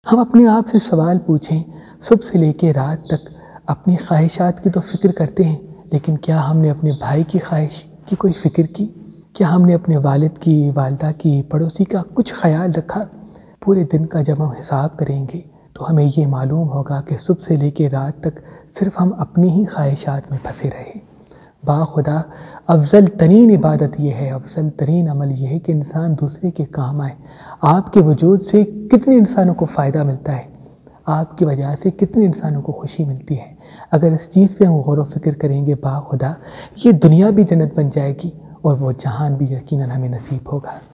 हम अपने आप से सवाल पूछें, सुबह से लेकर रात तक अपनी ख्वाहिशात की तो फ़िक्र करते हैं, लेकिन क्या हमने अपने भाई की ख्वाहिश की कोई फ़िक्र की? क्या हमने अपने वालिद की, वालिदा की, पड़ोसी का कुछ ख़याल रखा? पूरे दिन का जब हम हिसाब करेंगे तो हमें ये मालूम होगा कि सुबह से लेकर रात तक सिर्फ़ हम अपनी ही ख्वाहिशात में फँसे रहे। बाखुदा अफ़ज़ल तरीन इबादत ये है, अफ़ज़ल तरीन अमल ये है कि इंसान दूसरे के काम आए। आपके वजूद से कितने इंसानों को फ़ायदा मिलता है, आपकी वजह से कितने इंसानों को खुशी मिलती है। अगर इस चीज़ पे हम गौर व फ़िक्र करेंगे बाखुदा ये दुनिया भी जन्नत बन जाएगी और वो जहान भी यकीनन हमें नसीब होगा।